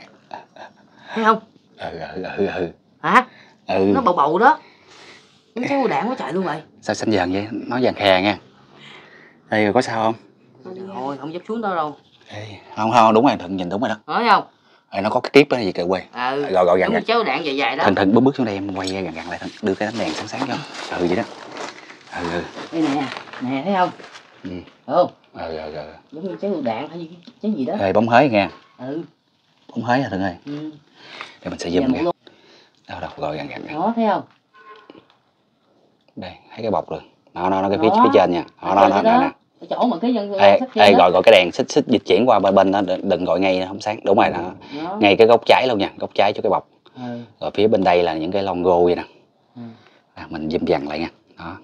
Thấy không? Ừ. Hả? Ừ. Nó bầu đó. Giống trái lựu đạn quá trời luôn vậy. Sao xanh vàng vậy? Nó vàng khè nha. Ê, có sao không? Thôi, không dám xuống đó đâu. Ê, không, đúng rồi, Thận nhìn đúng rồi đó. Nói không? Ê, nó có cái tiếp đó gì kìa quê. Gọi gần. Giống trái lựu đạn dài đó. Thận bước xuống đây em quay gần lại Thận. Đưa cái ánh đèn sáng cho. Vậy đó. Đây nè, thấy không? Được không? Giống như trái lựu đạn hay trái gì đó. Ê, bóng hới nha. Bóng hới hả Thận ơi? Để mình sẽ zoom nha. Đâu, gọi gần. Đó, thấy không? Đây, thấy cái bọc rồi. Nó cái phía trên nha. Nó nè. Cái chỗ mà cái dân gọi cái đèn xích dịch chuyển qua bên đó, đừng gọi ngay không sáng. Đúng rồi đó. Ngay cái góc trái luôn nha, góc trái cho cái bọc. Rồi phía bên đây là những cái logo vậy nè. Mình zoom dần lại nha. Đó.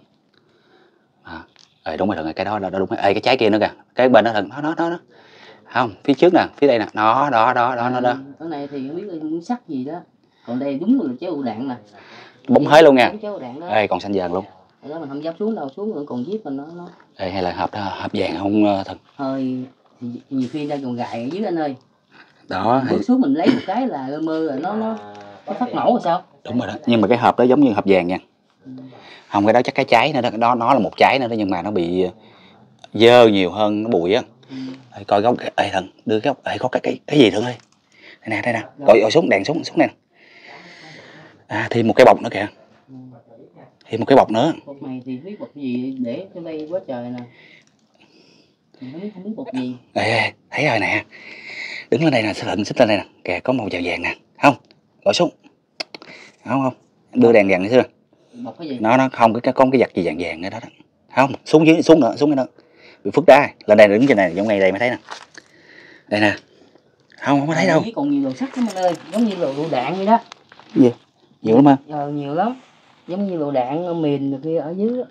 Đúng rồi Thận ơi, cái đó đúng rồi. Cái trái kia nữa kìa. Cái bên đó Thận, nó. Không, phía trước nè, phía đây nè. Đó. Cái này thì không biết là sắt gì đó. Còn đây đúng là trái lựu đạn nè. Bóng hới luôn nha. Ê, còn xanh vàng luôn. Đó mình không dám xuống đâu, xuống nữa còn giết mình nó. Ê, hay là hộp vàng không Thận? Thôi, nhiều khi ra còn gài ở dưới anh ơi. Đó. Bước xuống mình lấy một cái là mơ là nó phát nổ rồi sao? Đúng rồi đó, nhưng mà cái hộp đó giống như hộp vàng nha. Không, cái đó chắc cái trái nữa đó, nó là một trái nữa đó, nhưng mà nó bị dơ nhiều hơn nó bụi á. Coi góc. Ê Thận, đưa cái góc. Ê, có cái gì Thận ơi? Đây nè. Gọi xuống đèn xuống nè. Thêm một cái bọc nữa kìa. Thêm một cái bọc nữa. Bọc này thì biết bọc gì để cho đây quá trời nè. Mình không biết bọc gì. Ê, thấy rồi nè. Đứng lên đây nè, Thận xích lên đây nè. Kìa, có màu vàng nè. Không, gọi xuống. Không. Đưa đèn vàng nữa. Bọc cái gì? Nó không, có cái vật gì vàng nữa đó. Không, xuống dưới, xuống nữa, xuống nữa. Bị phức đá. Lên đây đứng trên này, giống ngay đây mới thấy nè. Đây nè. Không có thấy đâu. Còn nhiều đồ sắt lắm anh ơi, giống như lựu đạn vậy đó. Gì? Nhiều lắm hả? Nhiều lắm. Giống như lựu đạn mìn rồi kia ở dưới đó.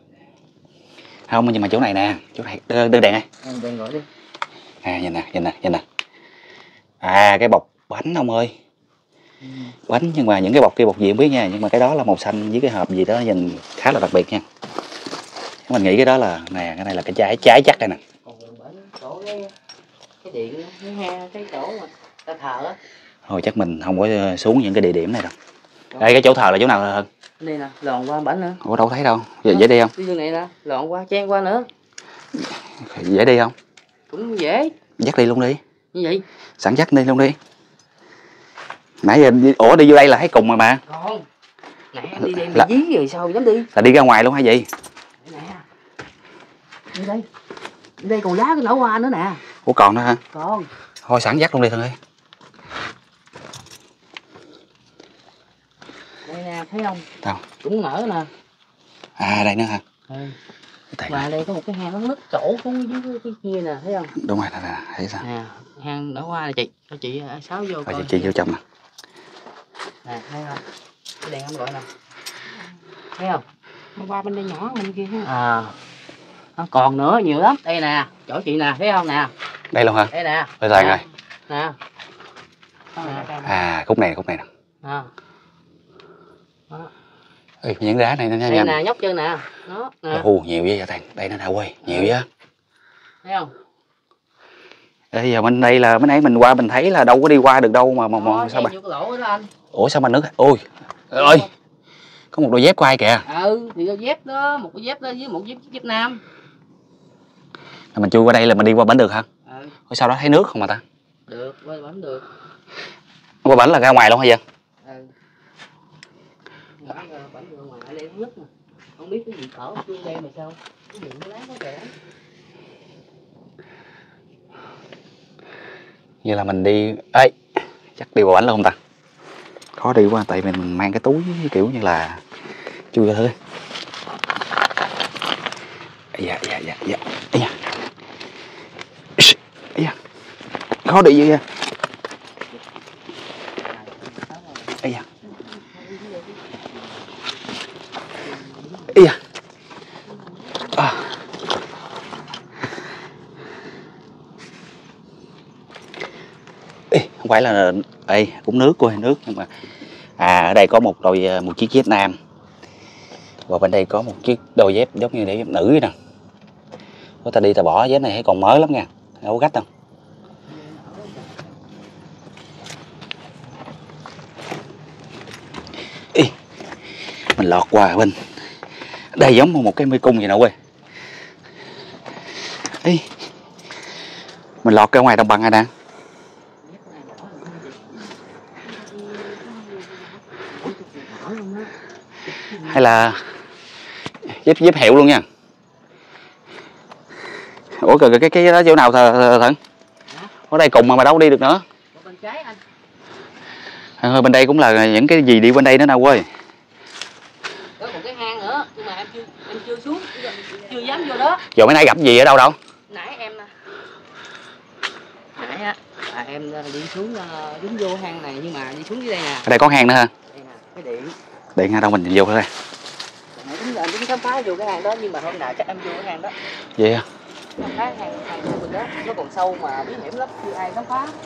Không, nhưng mà chỗ này nè, chỗ này đưa đèn này. Đèn gọi đi. Nhìn nè. Cái bọc bánh ông ơi. Bánh, nhưng mà những cái bọc kia bọc gì không biết nha, nhưng mà cái đó là màu xanh với cái hộp gì đó nhìn khá là đặc biệt nha. Mình nghĩ cái đó là nè, cái này là cái trái chắc đây nè. Còn chỗ cái điện cái chỗ mà ta thờ á. Thôi chắc mình không có xuống những cái địa điểm này đâu. Đây cái chỗ thờ là chỗ nào hơn? Đây nè, lòn qua bánh nữa. Ủa đâu thấy đâu. Dễ đi không? Cái này nè, lòn qua chen qua nữa. Dễ đi không? Cũng dễ. Dắt đi luôn đi. Như vậy? Sẵn dắt đi luôn đi. Nãy giờ đi vô đây là thấy cùng mà bà. Còn nãy em đi đây bị dí rồi sao dám đi? Là đi ra ngoài luôn hay gì? Nè. Đi đây. Đi đây còn giá cái nở hoa nữa nè. Ủa còn nữa hả? Còn. Thôi sẵn dắt luôn đi Thận ơi. Đây nè, thấy không? Đâu? Cũng nở nè. Đây nữa hả? Và đây có một cái hang nó nứt chỗ xuống dưới cái kia nè, thấy không? Đúng rồi, nè, thấy sao? Nè, hang nở hoa này chị. Cho chị Sáu vô coi. Chị vô trong nè. Nè, thấy không? Cái đèn không gọi nè. Thấy không? Nó qua bên đây nhỏ bên kia ha. Nó còn nữa nhiều lắm. Đây nè, chỗ chị nè, thấy không nè? Đây luôn hả? Đây nè. Đây rồi. Nè. Khúc này nè. Ê, những đá này nè đây nha. nè, nhóc chân nè. Đó nè. Ồ, nhiều vậy vậy thằng. Đây nè quay, nhiều vậy. Thấy không? Ê, giờ bên đây là mấy nãy mình qua mình thấy là đâu có đi qua được đâu mà sao bà? Vô cái lỗ đó anh. Ủa sao mà nước? Ôi. Ơi. Có một đôi dép của ai kìa. Ừ, thì đôi dép đó, một cái dép đó với một dép nam. Mình chui qua đây là mình đi qua bển được hả? Ừ. Ủa sao đó thấy nước không mà ta? Được, qua bển được. Qua bển là ra ngoài luôn hả vậy? Ừ. Bển ra ngoài ở đây nước mà. Không biết cái gì ở chung đây mà sao? Cái gì nó láng nó kìa. Vậy là mình đi... Ê, chắc đi qua bển luôn không ta? Khó đi quá, tại mình mang cái túi kiểu như là chui ra thôi. Dạ. Dạ. Khó đi vậy. Dạ. Dạ. Không phải là cũng nước của nước nhưng mà ở đây có một chiếc dép nam và bên đây có một chiếc đôi dép giống như để dép nữ vậy nè. Có ta đi ta bỏ dép này thấy còn mới lắm nha, đâu có gách đâu. Mình lọt qua bên đây giống một cái mê cung vậy nè quê. Mình lọt ra ngoài đồng bằng rồi nè. Hay là dép hiệu luôn nha. Ủa cái đó chỗ nào Thận? Ở đây cùng mà đâu có đi được nữa. Bên trái anh. Bên đây cũng là những cái gì đi bên đây nữa nào quê. Có một cái hang nữa nhưng mà em chưa xuống, chưa dám vô đó. Giờ mấy nãy gặp gì ở đâu? Nãy em đi xuống dính vô hang này nhưng mà đi xuống dưới đây nè. Ở đây có hang nữa hả? Đây nè, cái điện. Điện ở đâu mình vô thôi. Nãy tính khám phá vô cái hang đó nhưng mà hôm nào chắc em vô cái hang đó. Vậy hả? Khám phá hang bên đó, nó còn sâu mà bí hiểm lắm, chưa ai khám phá.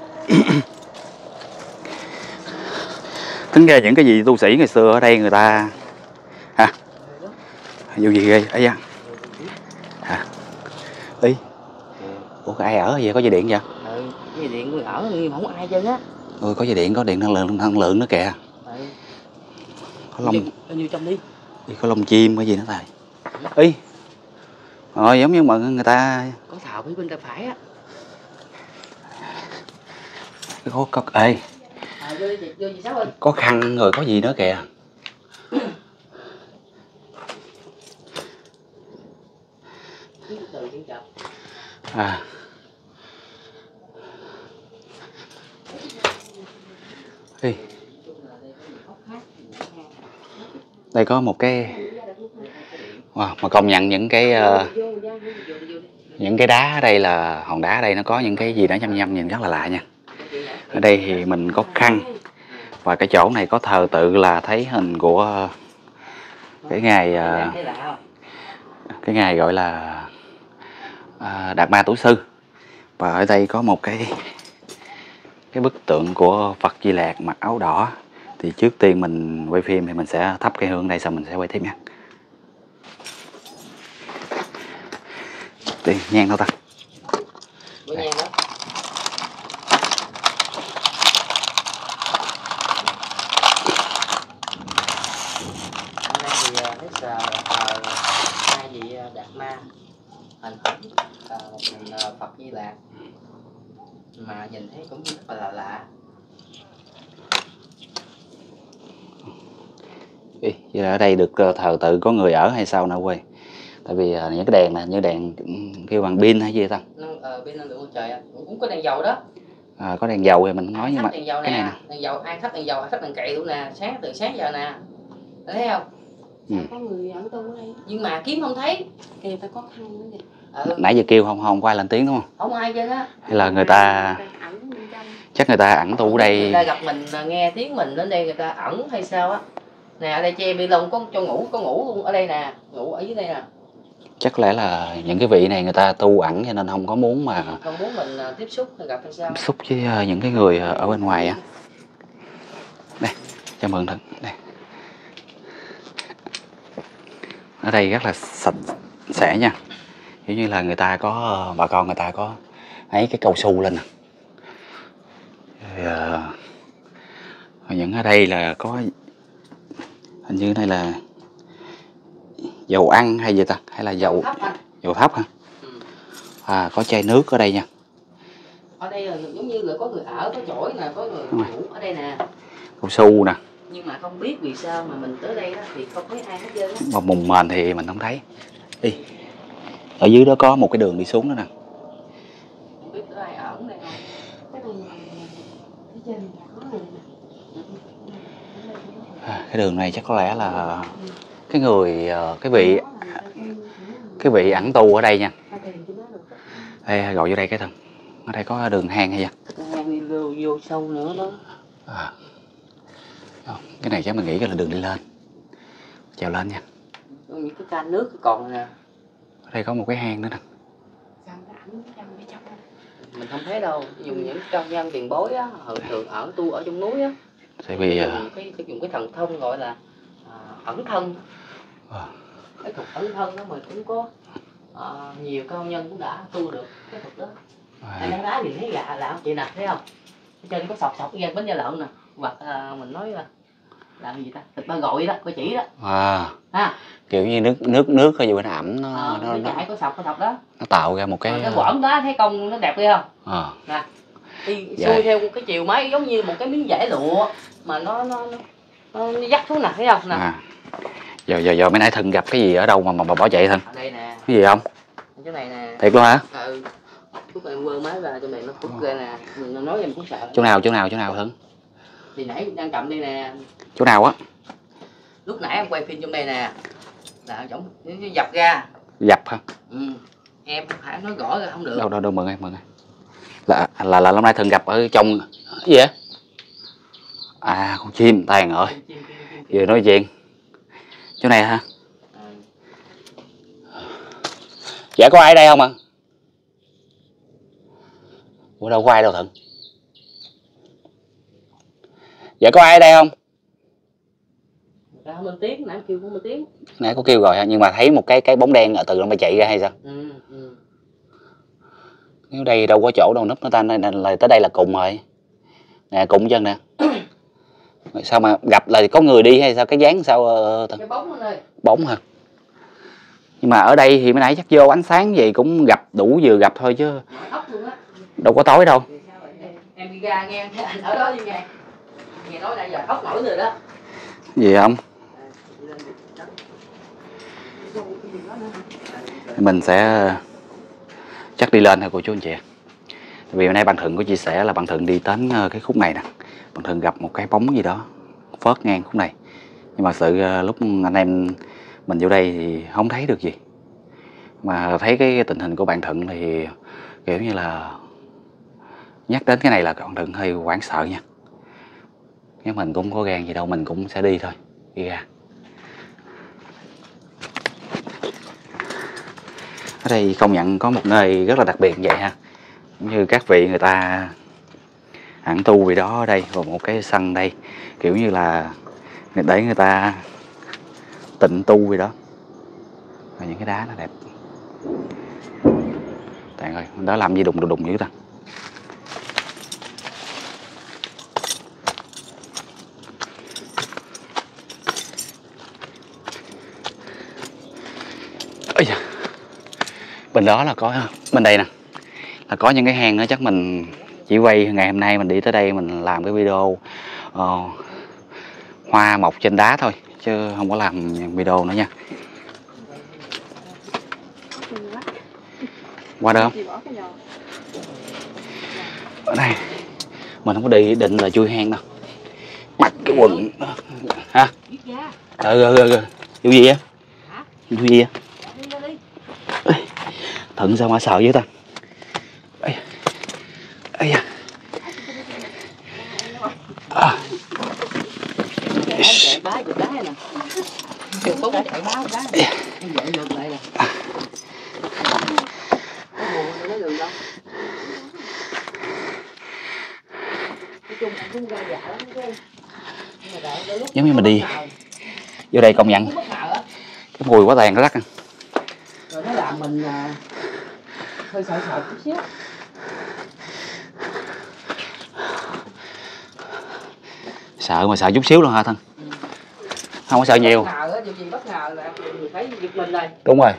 Tính ra những cái gì tu sĩ ngày xưa ở đây người ta hả? Vụ gì ghê ấy da? Hả? Ủa ai ở vậy, có dây điện vậy? Cái dây điện ở nhưng mà không ai chân á. Có dây điện, có điện năng lượng nữa kìa. Có lông. Vô trong đi. Có lông chim cái gì nữa thầy? Giống như mà người ta có thảo phía bên tay phải á. Có khăn rồi có gì nữa kìa. Đây có một cái mà công nhận những cái đá ở đây là hòn đá ở đây nó có những cái gì đó nhăm nhìn rất là lạ nha. Ở đây thì mình có khăn và cái chỗ này có thờ tự là thấy hình của cái ngày gọi là Đạt Ma Tổ Sư. Và ở đây có một cái bức tượng của Phật Di Lạc mặc áo đỏ. Thì trước tiên mình quay phim thì mình sẽ thắp cây hương đây, xong mình sẽ quay tiếp nha. Tiền nhang đâu ta? Nhang đó. Hôm nay thì hết giờ hai vị Đạt Ma hình ảnh một hình Phật Di Lạc mà nhìn thấy cũng rất là lạ. Vậy ở đây được thờ tự có người ở hay sao nào quê? Tại vì những cái đèn này như đèn kêu bằng pin hay gì ta? Pin năng lượng mặt trời cũng có đèn dầu đó. Có đèn dầu thì mình nói nhưng mà đèn dầu cái này nè, nè. Đèn dầu ai thắp đèn dầu, ai thắp đèn cậy luôn nè, từ sáng giờ nè. Thấy không? Có người ở đâu ở đây nhưng mà kiếm không thấy. Kìa ta có khăn nữa kìa. Nãy giờ kêu không có ai lên tiếng đúng không? Không ai chứ á. Hay là người ta chắc người ta ẩn tu ở đây. Người ta gặp mình nghe tiếng mình đến đây người ta ẩn hay sao á. Nè ở đây che bi lông có cho ngủ, có ngủ luôn ở đây nè, ngủ ở dưới đây nè. Chắc lẽ là những cái vị này người ta tu ẩn cho nên không có muốn mà không muốn mình tiếp xúc hay gặp hay sao. Tiếp xúc với những cái người ở bên ngoài á. Đây, cho mượn thật. Đây. ở đây rất là sạch sẽ nha. Kiểu như là người ta có, bà con người ta có ấy cái cao su lên nè. Những ở đây là có, hình như đây là dầu ăn hay gì ta, hay là dầu thấp hả? Có chai nước ở đây nha. Ở đây là giống như là có người ở, có chổi nè, có người ngủ ở đây nè. Cao su nè. Nhưng mà không biết vì sao mà mình tới đây đó thì không thấy ai hết trơn á. Mà mùng mền thì mình không thấy. Đi. Ở dưới đó có một cái đường đi xuống đó nè. Không biết có ai ở đây không? Cái đường này chắc có lẽ là cái người, cái vị ẩn tu ở đây nha. Đây, gọi vô đây cái thằng. Ở đây có đường hang hay gì? Hang đi vô sâu nữa đó. Cái này chắc mình nghĩ là đường đi lên. Trèo lên nha. Những cái can nước còn nè. Ở đây có một cái hang nữa nè. Mình không thấy đâu. Dùng những trong gian tiền bối á, thường ở tu ở trong núi á. Tại vì dùng cái thần thông gọi là ẩn thân. Cái thuật ẩn thân đó mà cũng có nhiều cao nhân cũng đã tu được cái thuật đó. Anh đang đá gì thấy lạ không chị nè, thấy không? Ở trên có sọc cái bánh da lợn nè, hoặc mình nói là làm gì ta, thịt ba gội đó, có chỉ đó. Kiểu như nước ở dưới bên ẩm nó chảy có sọc đó. Nó tạo ra một cái quõng đó, thấy công nó đẹp ghê không? Nè. Đi xuôi theo cái chiều máy giống như một cái miếng vải lụa mà nó dắt xuống nè, thấy không nè. Giờ mấy nãy Thân gặp cái gì ở đâu mà bỏ chạy Thân? Ở đây nè. Cái gì không? Cái này nè. Thiệt luôn hả? Lúc này quơ máy ra trong này nó phút ra nè, mình nói em cũng sợ. Chỗ nào Thân? Thì nãy đang cầm đây nè. Chỗ nào á? Lúc nãy em quay phim trong đây nè. Là giống dập ra. Dập hả? Em phải nói rõ ra không được. Đâu mừng ơi. Là hôm nay Thân gặp ở trong cái gì vậy? Con chim Tàn ơi. Vừa nói chuyện. Chỗ này hả? Dạ có ai ở đây không ạ? Ủa đâu có ai đâu Thuận. Dạ có ai ở đây không? Không lên tiếng, nãy kêu không lên tiếng. Nãy có kêu rồi nhưng mà thấy một cái bóng đen từ nó bay chạy ra hay sao? Nếu đây đâu có chỗ đâu núp nữa ta, nên là tới đây là cùng rồi. Nè cùng chân nè. Sao mà gặp là có người đi hay sao, cái dáng sao cái bóng anh ơi. Bóng hả? Nhưng mà ở đây thì mới nãy chắc vô ánh sáng gì cũng gặp đủ vừa gặp thôi chứ. Đâu có tối đâu. Em đi ra nghe anh ở đó đi nghe. Nghe nói nãy giờ ốc nổi rồi đó. Gì không? Mình sẽ chắc đi lên thôi cô chú anh chị. Vì hôm nay bạn Thuận có chia sẻ là bạn Thuận đi đến cái khúc này nè, bạn Thuận gặp một cái bóng gì đó phớt ngang khúc này. Nhưng mà sự lúc anh em mình vô đây thì không thấy được gì. Mà thấy cái tình hình của bạn Thuận thì kiểu như là nhắc đến cái này là bạn Thuận hơi hoảng sợ nha. Nhưng mình cũng có gan gì đâu, mình cũng sẽ đi thôi, đi ra. Ở đây công nhận có một nơi rất là đặc biệt vậy ha. Cũng như các vị người ta ẩn tu vì đó ở đây, và một cái sân đây kiểu như là để người ta tịnh tu vì đó. Và những cái đá nó đẹp. Tàn ơi, đó làm gì đùng dữ ta. Ây da. Bên đó là có, bên đây nè là có những cái hang nữa, chắc mình chỉ quay ngày hôm nay mình đi tới đây mình làm cái video hoa mọc trên đá thôi chứ không có làm video nữa nha. Qua được không? Ở đây mình không có định là chui hang đâu, mặc cái quần hả? Rồi vụ gì á? Vụ gì á? Thuận sao mà sợ với ta. Ây da. Chạy bá giật đá nè. Trường Tú chạy bá đá. Em dậy ngược lại nè. Có buồn nó đường đâu. Nói chung là cũng ra dạ lắm chứ. Giống như mình đi vô đây công nhận Cái mùi quá tàn nó đắt. Rồi nó làm mình hơi sợ sợ chút xíu. Sợ mà sợ chút xíu luôn hả thân? Không có sợ nhiều. Bất ngờ á, điều gì bất ngờ là mình thấy giật mình rồi. Đúng rồi.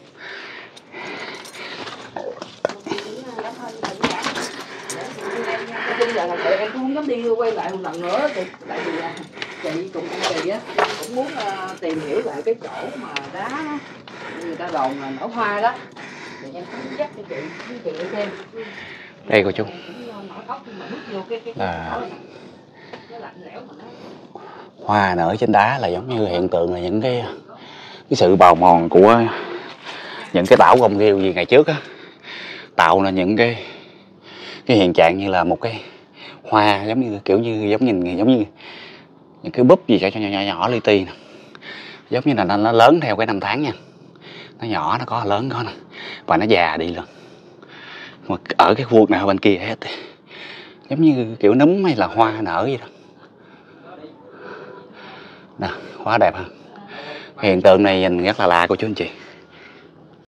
Em cũng không dám đi quay lại một lần nữa, tại vì chị cùng anh chị á cũng muốn tìm hiểu lại cái chỗ mà đá đó, người ta đồn là nở hoa đó, thì em cũng dắt cho chị đi xem. Đây cô chú. Hoa nở trên đá là giống như hiện tượng là những cái sự bào mòn của những cái tảo gông ghêu gì ngày trước á, tạo ra những cái hiện trạng như là một cái hoa giống như kiểu như giống như những cái búp gì cho nhỏ li ti nè, giống như là nó lớn theo cái năm tháng nha, nó nhỏ nó có lớn có nè, và nó già đi luôn. Mà ở cái khu vực nào bên kia hết giống như kiểu nấm hay là hoa nở vậy đó nè, quá đẹp ha. Hiện tượng này nhìn rất là lạ cô chú anh chị.